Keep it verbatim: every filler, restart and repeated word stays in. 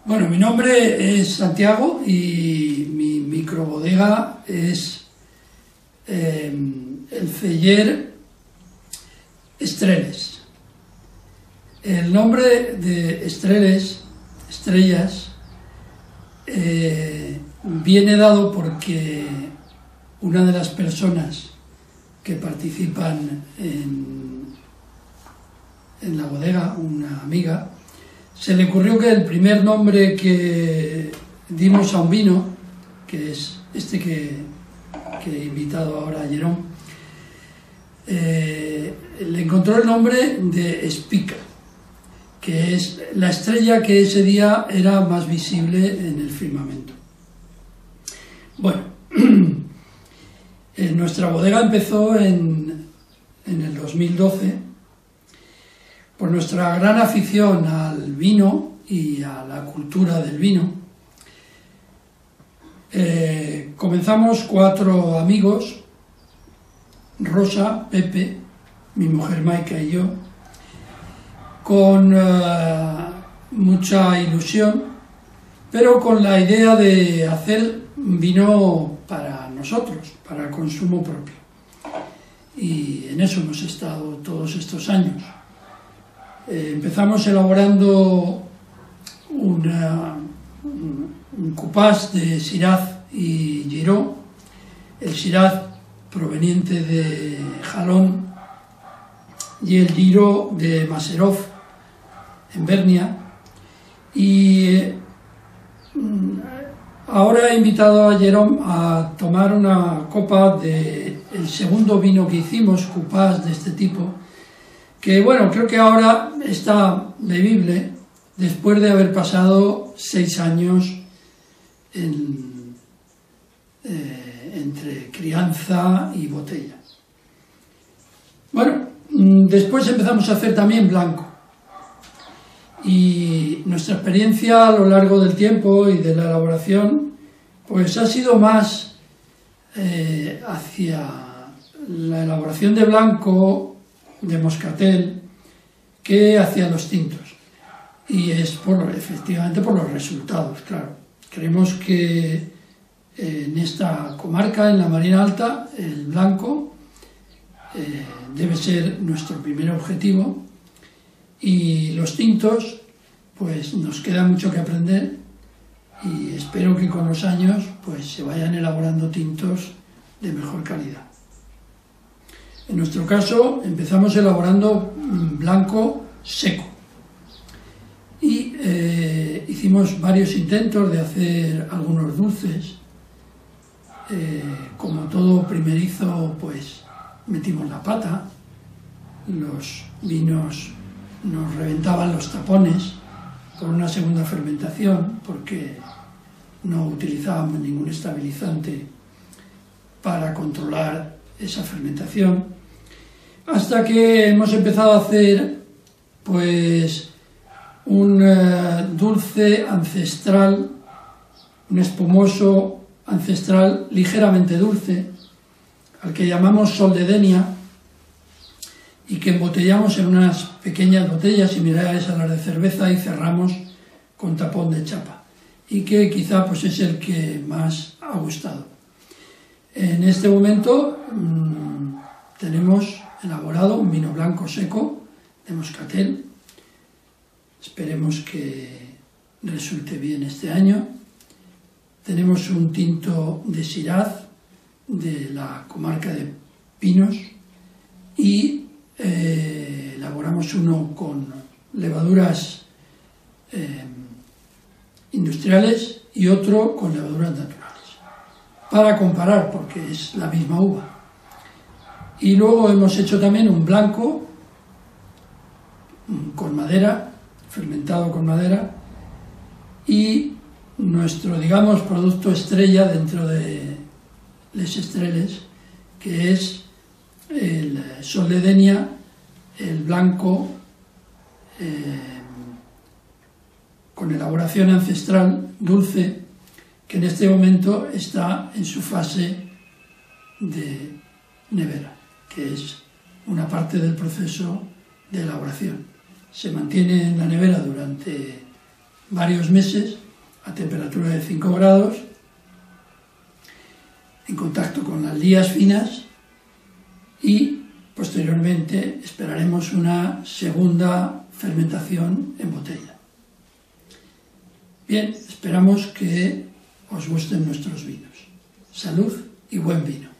Bueno, mi nombre es Santiago y mi microbodega es eh, el Celler Estreles. El nombre de Estreles, estrellas, eh, viene dado porque una de las personas que participan en, en la bodega, una amiga, se le ocurrió que el primer nombre que dimos a un vino, que es este que, que he invitado ahora a Jerón, eh, le encontró el nombre de Espica, que es la estrella que ese día era más visible en el firmamento. Bueno, eh, nuestra bodega empezó en, en el dos mil doce por nuestra gran afición al vino y a la cultura del vino. Eh, comenzamos cuatro amigos, Rosa, Pepe, mi mujer Maika y yo, con uh, mucha ilusión, pero con la idea de hacer vino para nosotros, para consumo propio. Y en eso hemos estado todos estos años. Eh, empezamos elaborando una, un, un cupás de Shiraz y Giró, el Shiraz proveniente de Jalón y el Giró de Maserov en Bernia, y eh, ahora he invitado a Jerón a tomar una copa del segundo vino que hicimos, cupás de este tipo, que bueno, creo que ahora está bebible después de haber pasado seis años en, eh, entre crianza y botella. Bueno, después empezamos a hacer también blanco, y nuestra experiencia a lo largo del tiempo y de la elaboración pues ha sido más eh, hacia la elaboración de blanco, de moscatel, que hacia los tintos, y es por, efectivamente por los resultados, claro. Creemos que eh, en esta comarca, en la Marina Alta, el blanco eh, debe ser nuestro primer objetivo, y los tintos pues nos queda mucho que aprender, y espero que con los años pues se vayan elaborando tintos de mejor calidad. En nuestro caso empezamos elaborando blanco seco y eh, hicimos varios intentos de hacer algunos dulces. Eh, como todo primerizo pues metimos la pata, los vinos nos reventaban los tapones por una segunda fermentación porque no utilizábamos ningún estabilizante para controlar esa fermentación, hasta que hemos empezado a hacer pues un uh, dulce ancestral, un espumoso ancestral ligeramente dulce, al que llamamos Sol de Denia, y que embotellamos en unas pequeñas botellas similares a las de cerveza y cerramos con tapón de chapa, y que quizá pues es el que más ha gustado. En este momento mmm, tenemos elaborado un vino blanco seco de moscatel. Esperemos que resulte bien este año. Tenemos un tinto de Shiraz de la comarca de Pinos, y eh, elaboramos uno con levaduras eh, industriales y otro con levaduras naturales, para comparar, porque es la misma uva. Y luego hemos hecho también un blanco con madera, fermentado con madera, y nuestro, digamos, producto estrella dentro de Les Estreles, que es el Sol de Denia, el blanco eh, con elaboración ancestral dulce, que en este momento está en su fase de nevera, que es una parte del proceso de elaboración. Se mantiene en la nevera durante varios meses a temperatura de cinco grados, en contacto con las lías finas, y posteriormente esperaremos una segunda fermentación en botella. Bien, esperamos que os gusten nuestros vinos. Salud y buen vino.